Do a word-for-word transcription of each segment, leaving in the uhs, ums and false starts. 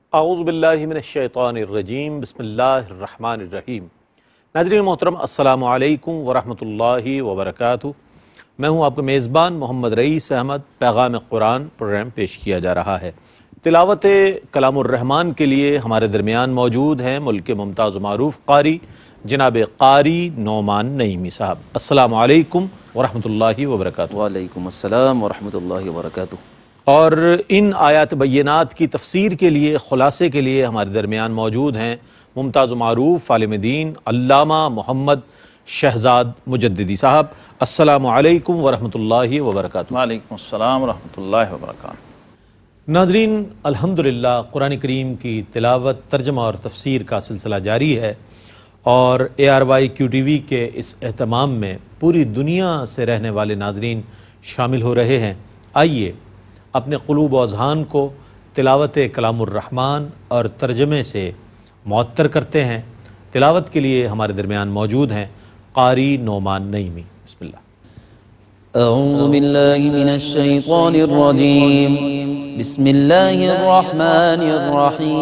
اعوذ باللہ من الشیطان الرجیم، بسم اللہ الرحمن الرحیم۔ ناظرین محترم، السلام علیکم ورحمۃ اللہ وبرکاتہ۔ میں ہوں آپ کا میزبان محمد رئیس احمد۔ پیغام قرآن پروگرام پیش کیا جا رہا ہے۔ تلاوت کلام الرحمن کے لیے ہمارے درمیان موجود ہیں ملک کے ممتاز و معروف قاری جناب قاری نعمان نعیمی صاحب۔ السلام علیکم ورحمۃ اللہ وبرکاتہ۔ وعلیکم السلام ورحمۃ اللہ وبرکاتہ۔ اور ان آیات بینات کی تفسیر کے لیے، خلاصے کے لیے ہمارے درمیان موجود ہیں ممتاز و معروف عالم دین علامہ محمد شہزاد مجددی صاحب۔ السلام علیکم ورحمۃ اللہ وبرکاتہ۔ وعلیکم السلام ورحمۃ اللہ وبرکاتہ۔ ناظرین، الحمدللہ قرآن کریم کی تلاوت، ترجمہ اور تفسیر کا سلسلہ جاری ہے، اور A R Y Q T V کے اس اہتمام میں پوری دنیا سے رہنے والے ناظرین شامل ہو رہے ہیں۔ آئیے اپنے قلوب و اذہان کو تلاوت کلام الرحمن اور ترجمے سے معطر کرتے ہیں۔ تلاوت کے لیے ہمارے درمیان موجود ہیں قاری نعمان نعیمی۔ بسم اللہ۔ اعوذ باللہ من الشیطان الرجیم، بسم اللہ الرحمن الرحیم۔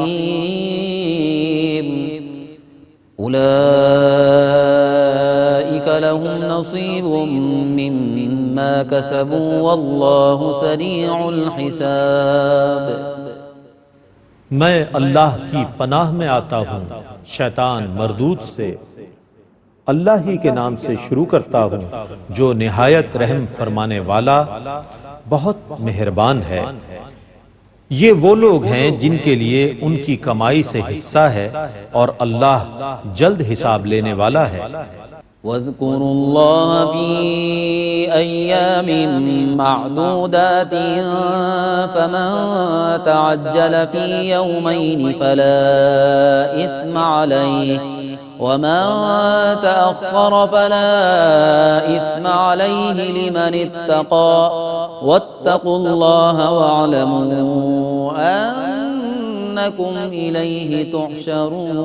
اولئک لهم نصیب مما کسبوا واللہ سریع الحساب۔ میں اللہ کی پناہ میں آتا ہوں شیطان مردود سے۔ اللہ ہی کے نام سے شروع کرتا ہوں جو نہایت رحم فرمانے والا، بہت مہربان ہے۔ یہ وہ لوگ ہیں جن کے لیے ان کی کمائی سے حصہ ہے، اور اللہ جلد حساب لینے والا ہے۔ واذکروا اللہ فی ایام معدودات فمن تعجل فی یومین فلا اثم علیہ ومن تأخر فلا اثم علیہ لمن اتقى واتقوا اللہ واعلموا انکم الیہ تحشرون۔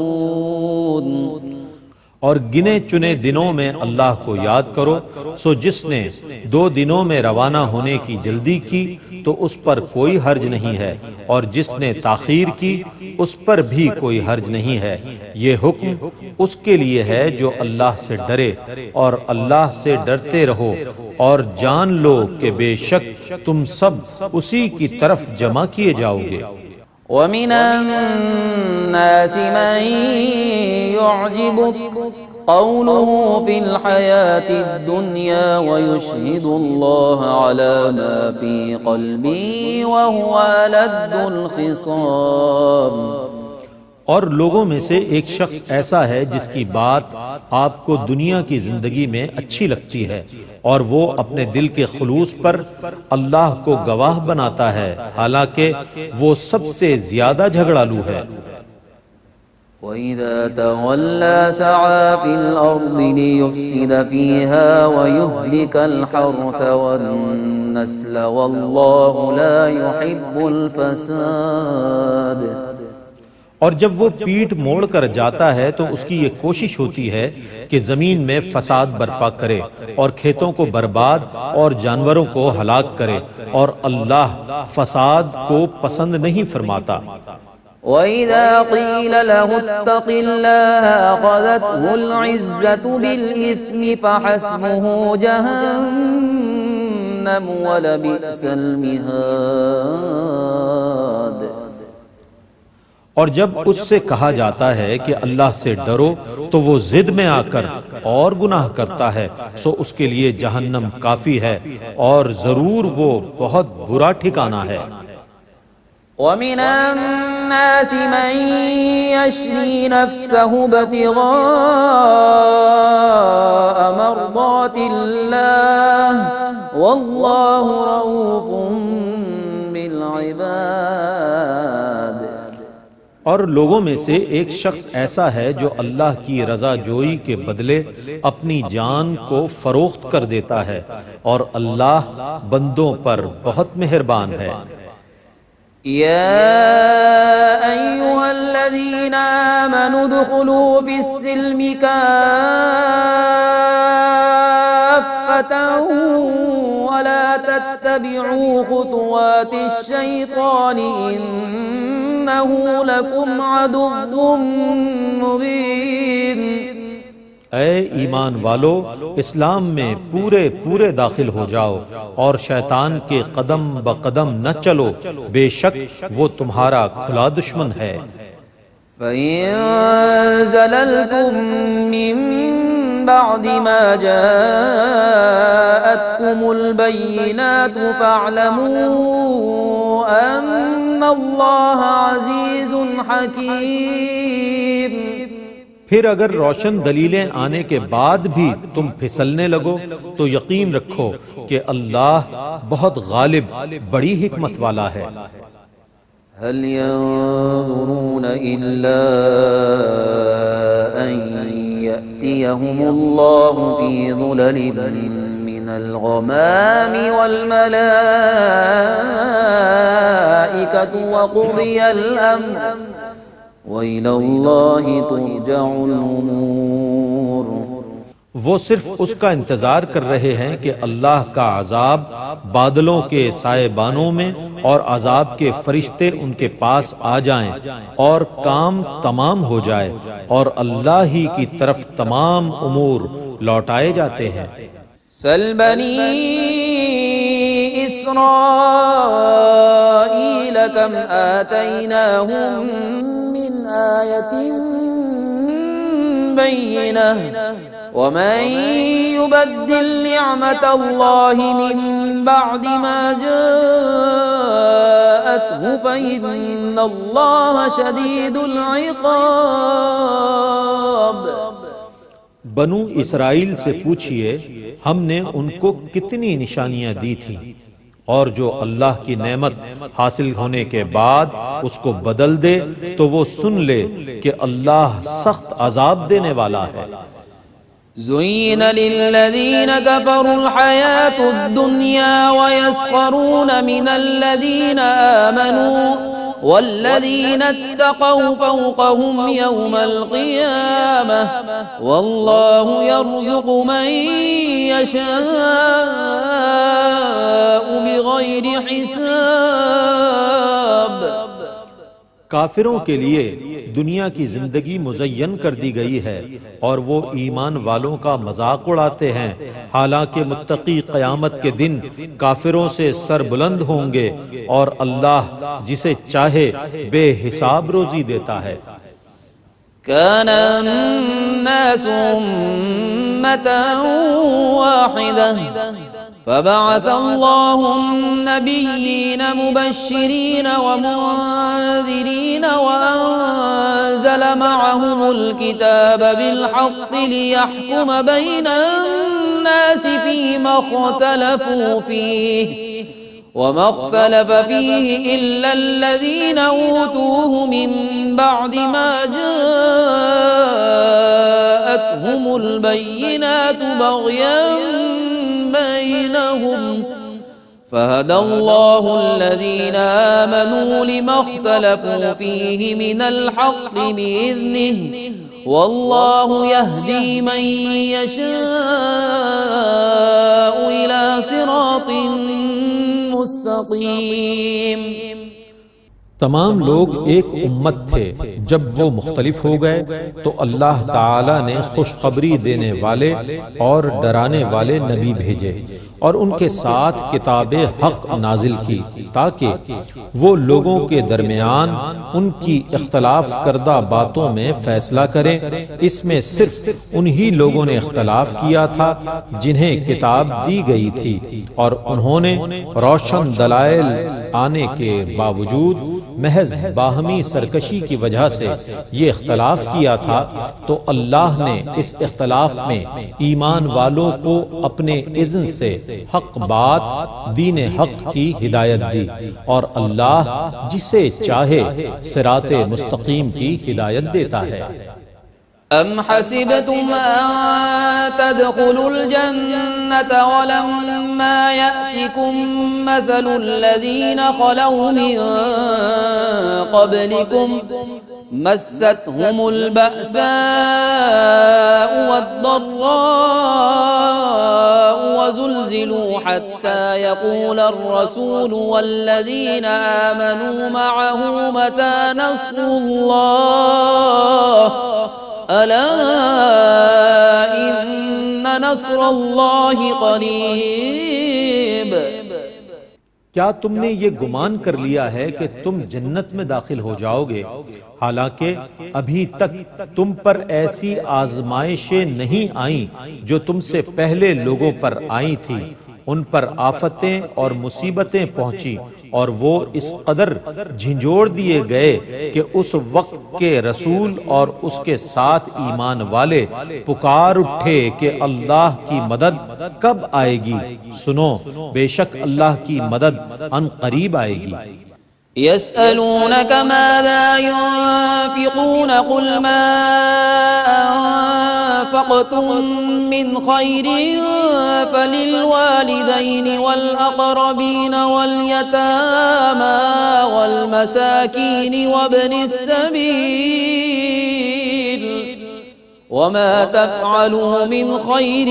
اور گنے چنے دنوں میں اللہ کو یاد کرو، سو جس نے دو دنوں میں روانہ ہونے کی جلدی کی تو اس پر کوئی حرج نہیں ہے، اور جس نے تاخیر کی اس پر بھی کوئی حرج نہیں ہے۔ یہ حکم اس کے لیے ہے جو اللہ سے ڈرے، اور اللہ سے ڈرتے رہو، اور جان لو کہ بے شک تم سب اسی کی طرف جمع کیے جاؤ گے۔ وَمِنَ النَّاسِ مَن يُعْجِبُكَ قَوْلُهُ فِي الْحَيَاةِ الدُّنْيَا وَيُشْهِدُ اللَّهَ عَلَى مَا فِي قَلْبِهِ وَهُوَ أَلَدُّ الْخِصَامِ۔ اور لوگوں میں سے ایک شخص ایسا ہے جس کی بات آپ کو دنیا کی زندگی میں اچھی لگتی ہے، اور وہ اپنے دل کے خلوص پر اللہ کو گواہ بناتا ہے، حالانکہ وہ سب سے زیادہ جھگڑالو ہے۔ وَإِذَا تَوَلَّى سَعَى فِي الْأَرْضِ لِيُفْسِدَ فِيهَا وَيُهْلِكَ الْحَرْثَ وَالنَّسْلَ وَاللَّهُ لَا يُحِبُّ الْفَسَادَ۔ اور جب وہ پیٹ موڑ کر جاتا ہے تو اس کی یہ کوشش ہوتی ہے کہ زمین میں فساد برپا کرے، اور کھیتوں کو برباد اور جانوروں کو ہلاک کرے، اور اللہ فساد کو پسند نہیں فرماتا۔ وَإِذَا قِيلَ لَهُ اتَّقِ اللَّهَ أَخَذَتْهُ الْعِزَّةُ بِالْإِثْمِ فَحَسْبُهُ جَهَنَّمُ وَلَبِئْسَ الْمِهَادُ۔ اور جب اس سے کہا جاتا ہے کہ اللہ سے ڈرو تو وہ ضد میں آ کر اور گناہ کرتا ہے، سو اس کے لیے جہنم کافی ہے، اور ضرور وہ بہت برا ٹھکانہ ہے۔ وَمِنَ النَّاسِ مَن يَشْرِي نَفْسَهُ ابْتِغَاءَ مَرْضَاتِ اللَّهِ وَاللَّهُ رَءُوفٌ بِالْعِبَادِ۔ اور لوگوں میں سے ایک شخص ایسا ہے جو اللہ کی رضا جوئی کے بدلے اپنی جان کو فروخت کر دیتا ہے، اور اللہ بندوں پر بہت مہربان ہے۔ یا ایہا الذین آمنوا ادخلوا فی السلم کافۃ ولا تتبعوا خطوات الشیطان، إنه لكم عدو مبين۔ اے ایمان والو، اسلام میں پورے پورے داخل ہو جاؤ اور شیطان کے قدم بقدم نہ چلو، بے شک وہ تمہارا کھلا دشمن ہے۔ فَإِن زَلَلْتُم مِّن بَعْدِ مَا جَاءَتْكُمُ الْبَيِّنَاتُ فَاعْلَمُوا أَنَّ اللَّهَ عَزِيزٌ حَكِيمٌ۔ پھر اگر روشن دلیلیں آنے کے بعد بھی تم پھسلنے لگو تو یقین رکھو کہ اللہ بہت غالب، بڑی حکمت والا ہے۔ هل ينظرون إلا أن يأتيهم الله في ظلل من الغمام والملائكة وقضي الأمر وإلى الله ترجع الأمور۔ وہ صرف اس کا انتظار کر رہے ہیں کہ اللہ کا عذاب بادلوں کے سائے بانوں میں اور عذاب کے فرشتے ان کے پاس آ جائیں اور کام تمام ہو جائے، اور اللہ ہی کی طرف تمام امور لوٹائے جاتے ہیں۔ سل بنی اسرائیل کم آتیناہم من آیت بینہ ومن يبدل نعمت اللہ من بعد ما جاءته فإن اللہ شدید العقاب۔ بنو اسرائیل سے پوچھئے ہم نے ان کو کتنی نشانیاں دی تھیں، اور جو اللہ کی نعمت حاصل ہونے کے بعد اس کو بدل دے تو وہ سن لے کہ اللہ سخت عذاب دینے والا ہے۔ زُيِّنَ لِلَّذِينَ كَفَرُوا الْحَيَاةُ الدُّنْيَا وَيَسْخَرُونَ مِنَ الَّذِينَ آمَنُوا وَالَّذِينَ اتَّقَوْا فَوْقَهُمْ يَوْمَ الْقِيَامَةِ وَاللَّهُ يَرْزُقُ مَن يَشَاءُ بِغَيْرِ حِسَابٍ۔ کافروں کے لیے دنیا کی زندگی مزین کر دی گئی ہے اور وہ ایمان والوں کا مذاق اڑاتے ہیں، حالانکہ متقی قیامت کے دن کافروں سے سر بلند ہوں گے اور اللہ جسے چاہے بے حساب روزی دیتا ہے۔ كان الناس أمة واحدة فبعث الله النبيين مبشرين ومنذرين وأنزل معهم الكتاب بالحق ليحكم بين الناس فيما اختلفوا فيه وما اختلف فيه إلا الذين أوتوه من بعد ما جاءتهم البينات بغيا بينهم فهدى الله الذين آمنوا لما اختلفوا فيه من الحق بإذنه والله يهدي من يشاء إلى صراط مستقیم۔ تمام لوگ ایک امت تھے، جب وہ مختلف ہو گئے تو اللہ تعالی نے خوشخبری دینے والے اور ڈرانے والے نبی بھیجے اور ان کے ساتھ کتاب حق نازل کی تاکہ وہ لوگوں کے درمیان ان کی اختلاف کردہ باتوں میں فیصلہ کریں۔ اس میں صرف انہی لوگوں نے اختلاف کیا تھا جنہیں کتاب دی گئی تھی، اور انہوں نے روشن دلائل آنے کے باوجود محض باہمی سرکشی کی وجہ سے یہ اختلاف کیا تھا، تو اللہ نے اس اختلاف میں ایمان والوں کو اپنے اذن سے حق بات دین حق کی ہدایت دی، اور اللہ جسے چاہے صراط مستقیم کی ہدایت دیتا ہے۔ ام حسبتم ان تدخلوا الجنة ولما يأتكم مثل الذين خلوا من قبلكم مستهم البأساء والضراء وزلزلوا حتى يقول الرسول والذين آمنوا معه متى نصر الله ألا إن نصر الله قريب۔ کیا تم نے یہ گمان کر لیا ہے کہ تم جنت میں داخل ہو جاؤ گے، حالانکہ ابھی تک تم پر ایسی آزمائشیں نہیں آئیں جو تم سے پہلے لوگوں پر آئی تھی، ان پر آفتیں اور مصیبتیں پہنچی اور وہ اس قدر جھنجھوڑ دیے گئے کہ اس وقت کے رسول اور اس کے ساتھ ایمان والے پکار اٹھے کہ اللہ کی مدد کب آئے گی؟ سنو، بے شک اللہ کی مدد ان قریب آئے گی۔ يسألونك ماذا ينفقون قل ما أنفقتم من خير فللوالدين والأقربين واليتامى والمساكين وابن السبيل وما تفعلوا من خير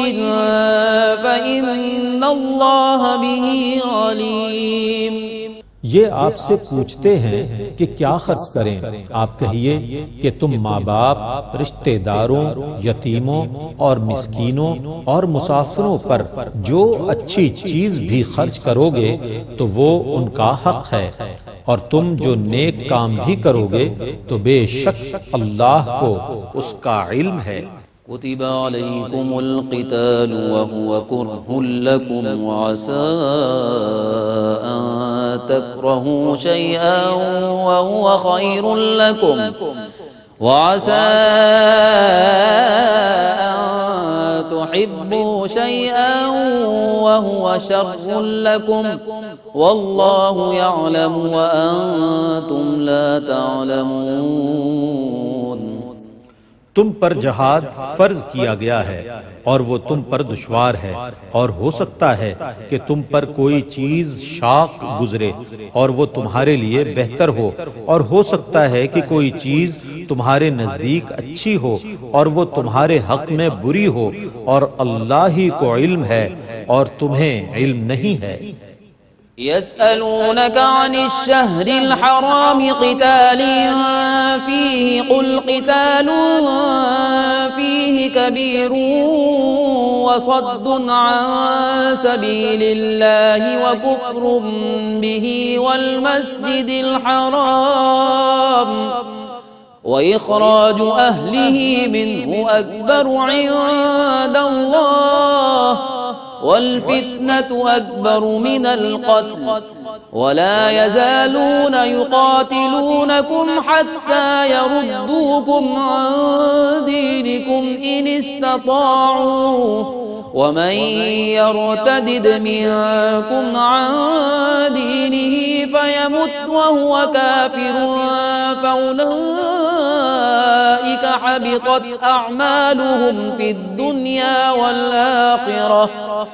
فإن الله به عليم۔ یہ آپ سے پوچھتے ہیں کہ کیا خرچ کریں، آپ کہیے کہ تم ماں باپ، رشتہ داروں، یتیموں اور مسکینوں اور مسافروں پر جو اچھی چیز بھی خرچ کرو گے تو وہ ان کا حق ہے، اور تم جو نیک کام بھی کرو گے تو بے شک اللہ کو اس کا علم ہے۔ كتب عليكم القتال وهو كره لكم وعسى أن تكرهوا شيئا وهو خير لكم وعسى أن تحبوا شيئا وهو شر لكم والله يعلم وأنتم لا تعلمون۔ تم پر جہاد فرض کیا گیا ہے اور وہ تم پر دشوار ہے، اور ہو سکتا ہے کہ تم پر کوئی چیز شاق گزرے اور وہ تمہارے لیے بہتر ہو، اور ہو سکتا ہے کہ کوئی چیز تمہارے نزدیک اچھی ہو اور وہ تمہارے حق میں بری ہو، اور اللہ ہی کو علم ہے اور تمہیں علم نہیں ہے۔ يسألونك عن الشهر الحرام قتال فيه قل قتال فيه كبير وصد عن سبيل الله وكفر به والمسجد الحرام وإخراج أهله منه أكبر عند الله والفتنة أكبر من القتل ولا يزالون يقاتلونكم حتى يردوكم عن دينكم إن استطاعوا ومن يرتدد منكم عن دينه فيمت وهو كافر فأولئك حبطت أعمالهم في الدنيا والآخرة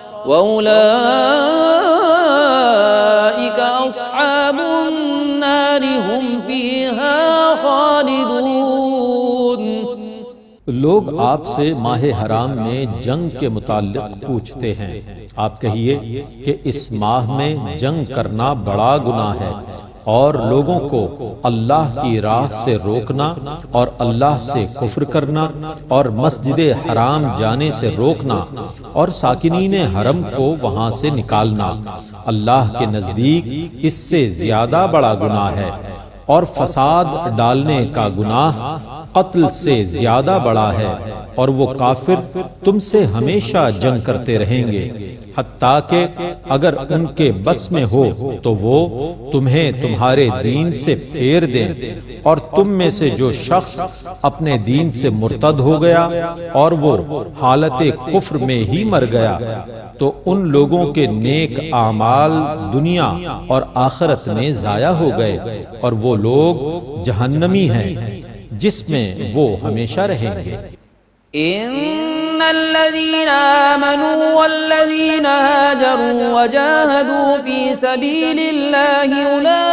وأولئك أصحاب النار هم فيها خالدون۔ لوگ آپ سے ماہ حرام میں جنگ کے متعلق پوچھتے ہیں، آپ کہیے کہ اس ماہ میں جنگ کرنا بڑا گناہ ہے، اور لوگوں کو اللہ کی راہ سے روکنا اور اللہ سے کفر کرنا اور مسجد حرام جانے سے روکنا اور ساکنین حرم کو وہاں سے نکالنا اللہ کے نزدیک اس سے زیادہ بڑا گناہ ہے، اور فساد ڈالنے کا گناہ قتل سے زیادہ بڑا ہے، اور وہ کافر تم سے ہمیشہ جنگ کرتے رہیں گے حتیٰ کہ اگر ان کے بس میں ہو تو وہ تمہیں تمہارے دین سے پھیر دیں، اور تم میں سے جو شخص اپنے دین سے مرتد ہو گیا اور وہ حالت کفر میں ہی مر گیا تو ان لوگوں کے نیک اعمال دنیا اور آخرت میں ضائع ہو گئے، اور وہ لوگ جہنمی ہیں جس میں وہ ہمیشہ رہیں گے۔ ان الذين آمنوا والذين هاجروا وجاهدوا في سبيل الله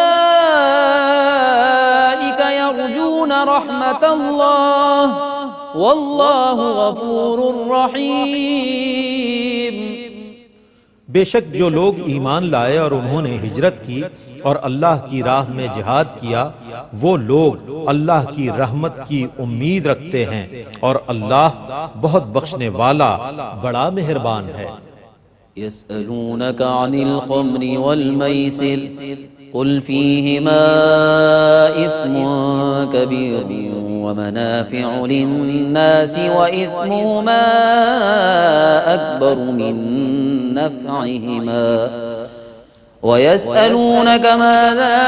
أولئك يرجون رحمة الله والله غفور رحيم۔ بے شک جو لوگ ایمان لائے اور انہوں نے ہجرت کی اور اللہ کی راہ میں جہاد کیا وہ لوگ اللہ کی رحمت کی امید رکھتے ہیں اور اللہ بہت بخشنے والا بڑا مہربان ہے۔ يسألونك عن الخمر والميسر قل فيهما إثم كبير ومنافع للناس وإثمهما أكبر من نفعهما ويسألونك ماذا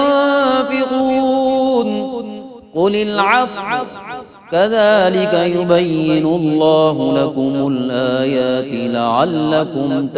ينفقون قل العفو كذلك يبين الله لكم الآيات لعلكم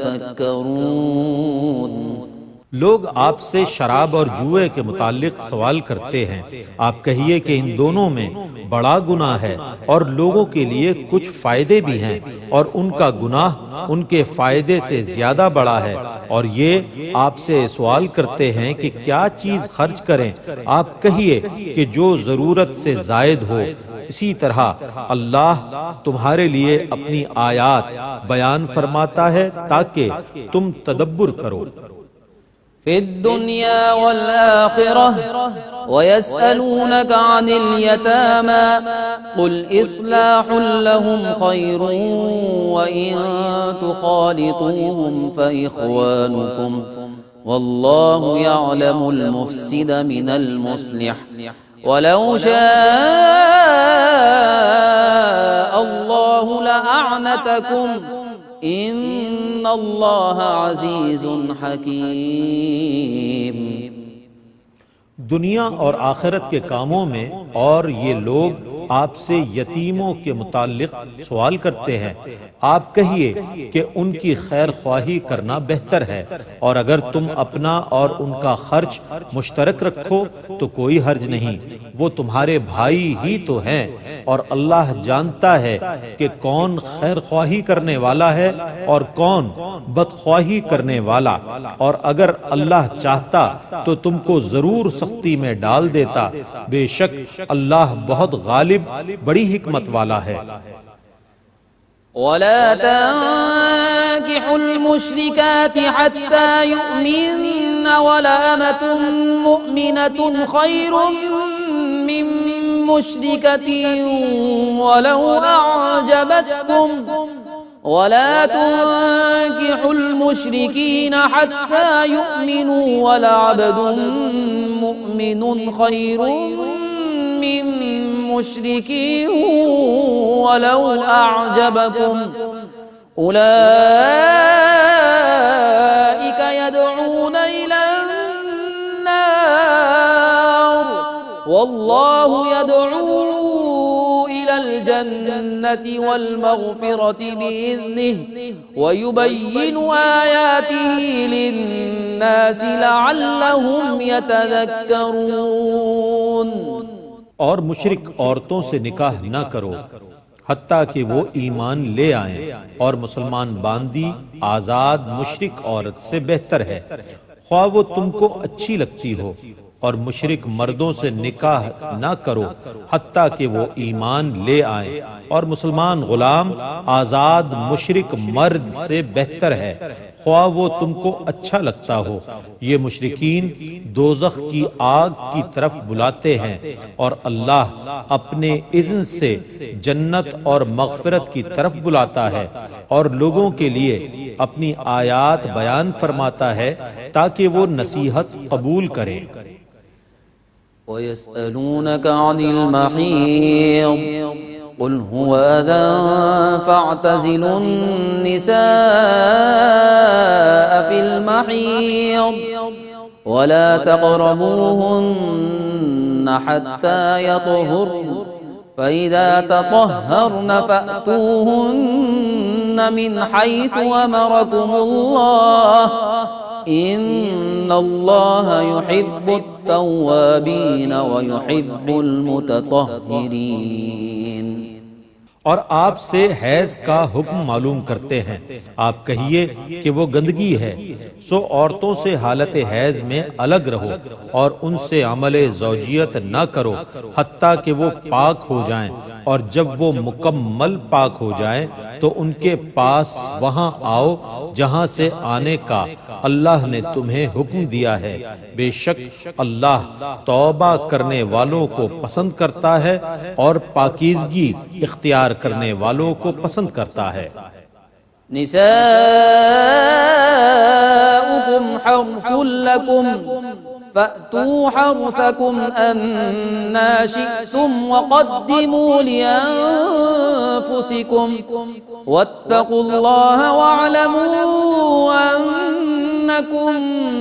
تتفكرون۔ لوگ آپ سے شراب اور جوئے کے متعلق سوال کرتے ہیں، آپ کہیے کہ ان دونوں میں بڑا گناہ ہے اور لوگوں کے لیے کچھ فائدے بھی ہیں اور ان کا گناہ ان کے فائدے سے زیادہ بڑا ہے۔ اور یہ آپ سے سوال کرتے ہیں کہ کیا چیز خرچ کریں، آپ کہیے کہ جو ضرورت سے زائد ہو۔ اسی طرح اللہ تمہارے لیے اپنی آیات بیان فرماتا ہے تاکہ تم تدبر کرو۔ في الدنيا والآخرة ويسألونك عن اليتامى قل إصلاح لهم خير وإن تخالطوهم فإخوانكم والله يعلم المفسد من المصلح ولو شاء الله لأعنتكم ان اللہ عزیز حکیم۔ دنیا اور آخرت کے کاموں میں اور یہ لوگ آپ سے یتیموں کے متعلق سوال کرتے ہیں، آپ کہیے کہ ان کی خیر خواہی کرنا بہتر ہے، اور اگر تم اپنا اور ان کا خرچ مشترک رکھو تو کوئی حرج نہیں، وہ تمہارے بھائی ہی تو ہیں، اور اللہ جانتا ہے کہ کون خیر خواہی کرنے والا ہے اور کون بدخواہی کرنے والا، اور اگر اللہ چاہتا تو تم کو ضرور سختی میں ڈال دیتا، بے شک اللہ بہت غالب بڑی حکمت والا ہے۔ ولا تنكحوا المشركات حتى يؤمنن ولأمة مؤمنة خير من مشركة ولو أعجبتكم ولا تنكحوا المشركين حتى يؤمنوا ولعبد مؤمن خير من مشركين ولو أعجبكم أولئك يدعون إلى النار والله يدعو إلى الجنة والمغفرة بإذنه ويبين آياته للناس لعلهم يتذكرون۔ اور مشرک عورتوں سے نکاح نہ کرو حتیٰ کہ وہ ایمان لے آئیں، اور مسلمان باندی آزاد مشرک عورت سے بہتر ہے، خواہ وہ تم کو اچھی لگتی ہو، اور مشرک مردوں سے نکاح نہ کرو حتیٰ کہ وہ ایمان لے آئیں، اور مسلمان غلام آزاد مشرک مرد سے بہتر ہے، خواہ وہ تم کو اچھا لگتا ہو۔ یہ مشرکین دوزخ کی آگ کی طرف بلاتے ہیں، اور اللہ اپنے اذن سے جنت اور مغفرت کی طرف بلاتا ہے، اور لوگوں کے لیے اپنی آیات بیان فرماتا ہے تاکہ وہ نصیحت قبول کریں۔ وَيَسْأَلُونَكَ عَنِ الْمَحِيضِ قُلْ هُوَ أَذًى فَاعْتَزِلُوا النِّسَاءَ فِي الْمَحِيضِ وَلَا تَقْرَبُوهُنَّ حَتَّى يَطْهُرْنَ فَإِذَا تَطَهَّرْنَ فَأْتُوهُنَّ مِنْ حَيْثُ أَمَرَكُمُ اللَّهُ إِنَّ اللَّهَ يُحِبُّ التَّوَّابِينَ وَيُحِبُّ الْمُتَطَهِّرِينَ۔ اور آپ سے حیض کا حکم معلوم کرتے ہیں، آپ کہیے کہ وہ گندگی ہے، سو عورتوں سے حالت حیض میں الگ رہو اور ان سے عمل زوجیت نہ کرو حتیٰ کہ وہ پاک ہو جائیں، اور جب وہ مکمل پاک ہو جائیں تو ان کے پاس وہاں آؤ جہاں سے آنے کا اللہ نے تمہیں حکم دیا ہے، بے شک اللہ توبہ کرنے والوں کو پسند کرتا ہے اور پاکیزگی اختیار کرنے والوں کو پسند کرتا ہے۔ نساؤکم حرث لکم فأتوا حرثکم أنا شئتم وقدموا لأنفسکم واتقوا اللہ واعلموا أنکم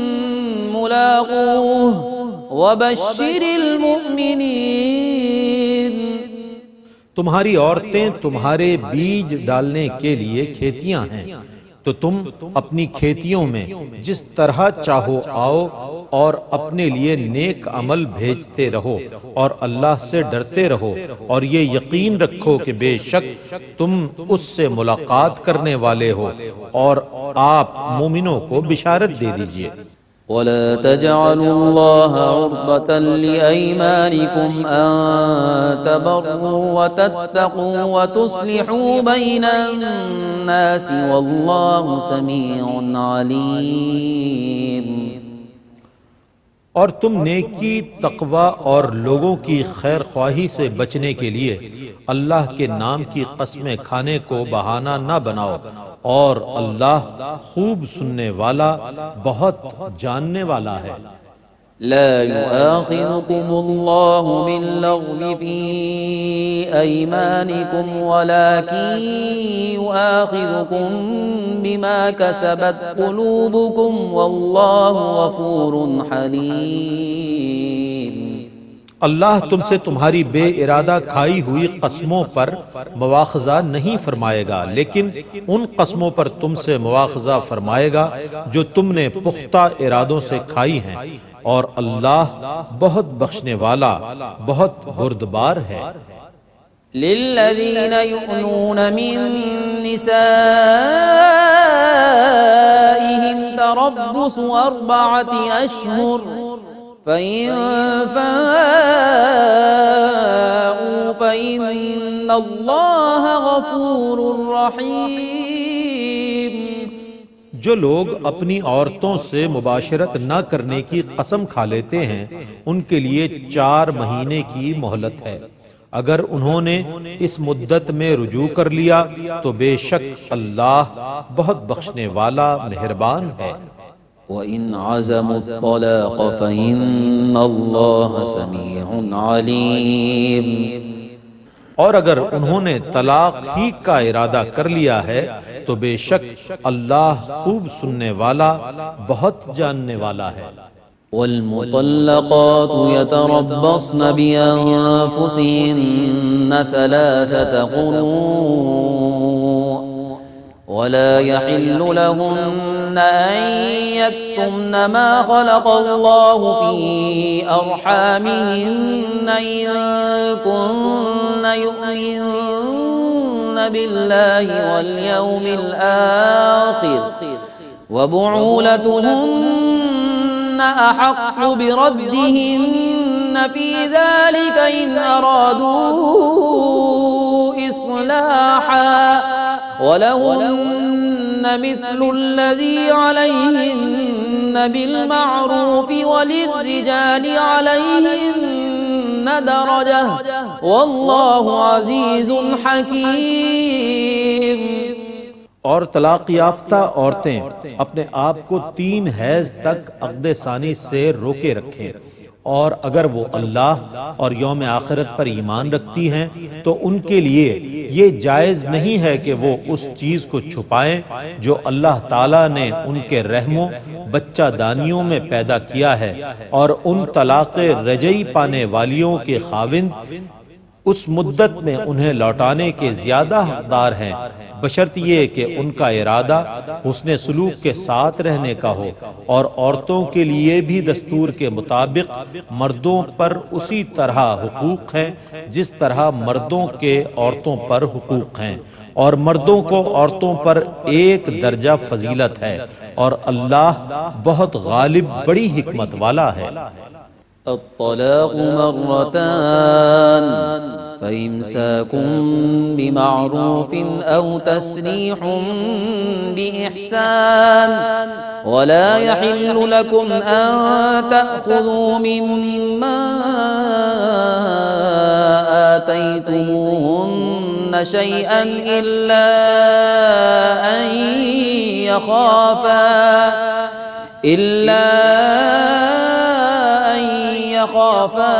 ملاقوہ وبشر المؤمنین۔ تمہاری عورتیں تمہارے بیج ڈالنے کے لیے کھیتیاں ہیں، تو تم اپنی کھیتیوں میں جس طرح چاہو آؤ اور اپنے لیے نیک عمل بھیجتے رہو اور اللہ سے ڈرتے رہو، اور یہ یقین رکھو کہ بے شک تم اس سے ملاقات کرنے والے ہو، اور آپ مومنوں کو بشارت دے دیجئے۔ ولا تجعلوا الله عرضة لأيمانكم أن تبروا وتتقوا وتصلحوا بين الناس والله سميع عليم۔ اور تم نیکی، تقوی اور لوگوں کی خیر خواہی سے بچنے کے لیے اللہ کے نام کی قسمیں کھانے کو بہانہ نہ بناؤ، اور اللہ خوب سننے والا، بہت جاننے والا ہے۔ لا يؤاخذكم الله باللغو في أيمانكم ولكن يؤاخذكم بما كسبت قلوبكم والله غفور حليم۔ اللہ تم سے تمہاری بے ارادہ کھائی ہوئی قسموں پر مواخذہ نہیں فرمائے گا، لیکن ان قسموں پر تم سے مواخذہ فرمائے گا جو تم نے پختہ ارادوں سے کھائی ہیں، اور اللہ بہت بخشنے والا، بہت بردبار ہے۔ للذین یؤلون من نسائهم تربص اربعة اشہر فَإِن فَاءُوا فَإِنَّ اللَّهَ غَفُورٌ رَّحِيمٌ۔ جو لوگ اپنی عورتوں سے مباشرت نہ کرنے کی قسم کھا لیتے ہیں ان کے لیے چار مہینے کی مہلت ہے، اگر انہوں نے اس مدت میں رجوع کر لیا تو بے شک اللہ بہت بخشنے والا، مہربان ہے۔ وَإِنْ عَزَمُوا الطَّلَاقَ فَإِنَّ اللَّهَ سَمِيعٌ عَلِيمٌ۔ اور اگر انہوں نے طلاق ہی کا ارادہ کر لیا ہے تو بے شک اللہ خوب سننے والا، بہت جاننے والا ہے۔ والمطلقات يتربصن بأنفسهن ثلاثة قروء ولا يحل لهن أن يكتمن ما خلق الله في أرحامهن إن كن يؤمن بالله واليوم الآخر وبعولتهن أحق بردهن في ذلك إن أرادوا إصلاحا ولهن مثل الذي عليهن بالمعروف وللرجال عليهن درجة والله عزيز حكيم۔ اور طلاق یافتہ عورتیں اپنے آپ کو تین حیض تک عقد ثانی سے روکے رکھیں، اور اگر وہ اللہ اور یوم آخرت پر ایمان رکھتی ہیں تو ان کے لیے یہ جائز نہیں ہے کہ وہ اس چیز کو چھپائیں جو اللہ تعالیٰ نے ان کے رحموں بچہ دانیوں میں پیدا کیا ہے، اور ان طلاق رجعی پانے والیوں کے خاوند اس مدت میں انہیں لوٹانے کے زیادہ حقدار ہیں، بشرط یہ کہ ان کا ارادہ حسن سلوک کے ساتھ رہنے کا ہو، اور عورتوں کے لیے بھی دستور کے مطابق مردوں پر اسی طرح حقوق ہیں جس طرح مردوں کے عورتوں پر حقوق ہیں، اور مردوں کو عورتوں پر ایک درجہ فضیلت ہے، اور اللہ بہت غالب بڑی حکمت والا ہے۔ الطلاق مرتان فإمساكم بمعروف أو تسريح بإحسان ولا يحل لكم أن تأخذوا مما آتيتموهن شيئا إلا أن يخافا إلا أن يخافا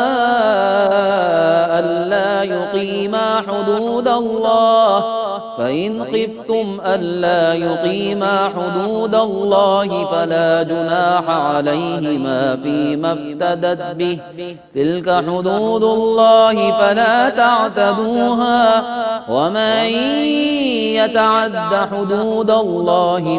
ألا يقيما حدود الله فإن خفتم ألا يقيما حدود الله فلا جناح عليهما فيما افتدت به تلك حدود الله فلا تعتدوها ومن يتعد حدود الله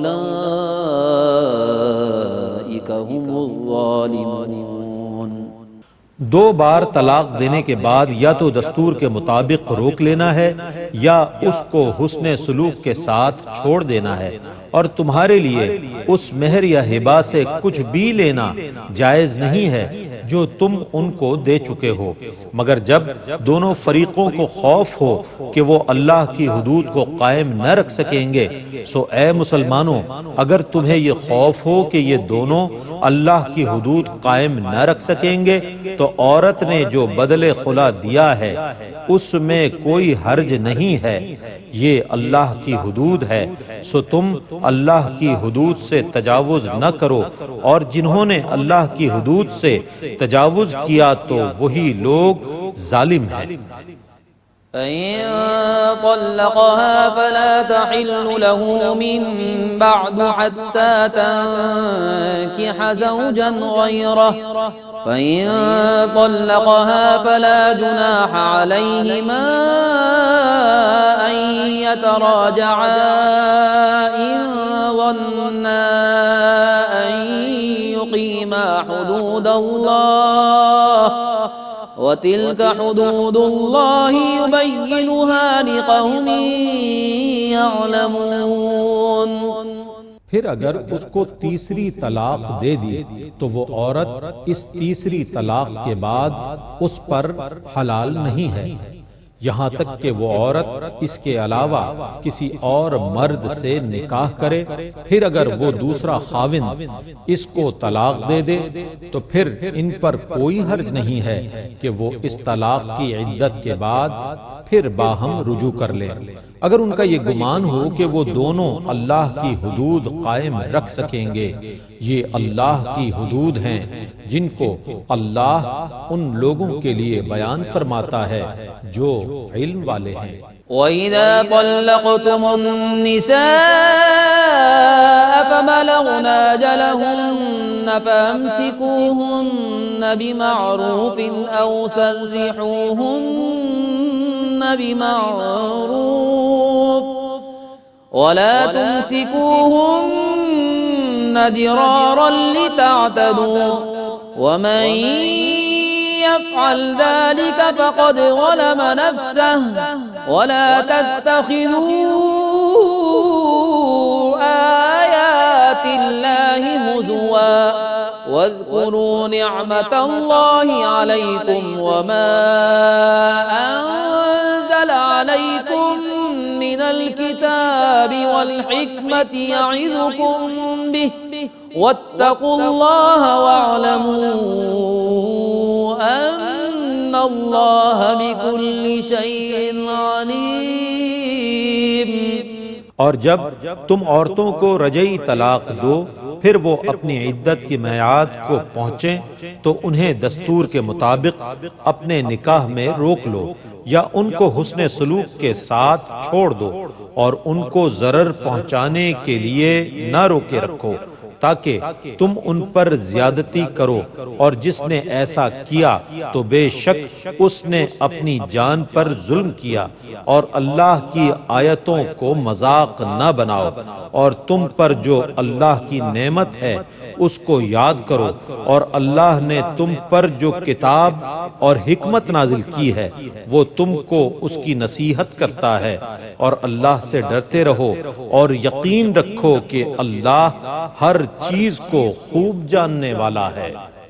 فأولئك هم الظالمون۔ دو بار طلاق دینے کے بعد یا تو دستور کے مطابق روک لینا ہے یا اس کو حسن سلوک کے ساتھ چھوڑ دینا ہے، اور تمہارے لیے اس مہر یا ہبہ سے کچھ بھی لینا جائز نہیں ہے جو تم ان کو دے چکے ہو، مگر جب دونوں فریقوں کو خوف ہو کہ وہ اللہ کی حدود کو قائم نہ رکھ سکیں گے۔ سو اے مسلمانوں، اگر تمہیں یہ خوف ہو کہ یہ دونوں اللہ کی حدود قائم نہ رکھ سکیں گے تو عورت نے جو بدل خلا دیا ہے اس میں کوئی حرج نہیں ہے، یہ اللہ کی حدود ہے، سو تم اللہ کی حدود سے تجاوز نہ کرو، اور جنہوں نے اللہ کی حدود سے تجاوز کیا تو وہی لوگ ظالم ہیں۔ فإن طلقها فلا تحل له من بعد حتى تنكح زوجا غيره فإن طلقها فلا جناح عليهما أن يتراجعا إن ظنا أن يقيما حدود الله وَتِلْكَ حُدُودُ اللَّهِ يُبَيِّنُهَا لِقَوْمٍ يَعْلَمُونَ۔ پھر اگر اس کو تیسری طلاق دے دی تو وہ عورت اس تیسری طلاق کے بعد اس پر حلال نہیں ہے، یہاں تک کہ وہ عورت اس کے علاوہ کسی اور مرد سے نکاح کرے۔ پھر اگر وہ دوسرا خاوند اس کو طلاق دے دے تو پھر ان پر کوئی حرج نہیں ہے کہ وہ اس طلاق کی عدت کے بعد پھر باہم رجوع کر لے، اگر ان کا یہ گمان ہو کہ وہ دونوں اللہ کی حدود قائم رکھ سکیں گے۔ یہ اللہ کی حدود ہیں جن کو اللہ ان لوگوں کے لیے بیان فرماتا ہے جو علم والے ہیں۔ وَإِذَا طَلَّقْتُمُ النِّسَاءَ فَبَلَغْنَ أَجَلَهُنَّ فَأَمْسِكُوهُنَّ بِمَعْرُوفٍ أَوْ سَرِّحُوهُنَّ بِمَعْرُوفٍ وَلَا تُمْسِكُوهُنَّ ضِرَارًا لِتَعْتَدُوا وَمَن يفعل ذلك فقد ظلم نفسه ولا تتخذوا آيات الله هزوا واذكروا نعمة الله عليكم وما أنزل عليكم من الكتاب والحكمة يعظكم به واتقوا الله واعلموا ان اللہ بكل شيء علیم۔ اور جب تم عورتوں کو رجعی طلاق دو پھر وہ اپنی عدت کی میعاد کو پہنچیں تو انہیں دستور کے مطابق اپنے نکاح میں روک لو یا ان کو حسن سلوک کے ساتھ چھوڑ دو، اور ان کو ضرر پہنچانے کے لیے نہ روکے رکھو، تاکہ تم ان پر زیادتی کرو، اور جس نے ایسا کیا تو بے شک اس نے اپنی جان پر ظلم کیا، اور اللہ کی آیتوں کو مذاق نہ بناؤ، اور تم پر جو اللہ کی نعمت ہے اس کو یاد کرو، اور اللہ نے تم پر جو کتاب اور حکمت نازل کی ہے وہ تم کو اس کی نصیحت کرتا ہے، اور اللہ سے ڈرتے رہو اور یقین رکھو کہ اللہ ہر چیز کو خوب جاننے والا ہے۔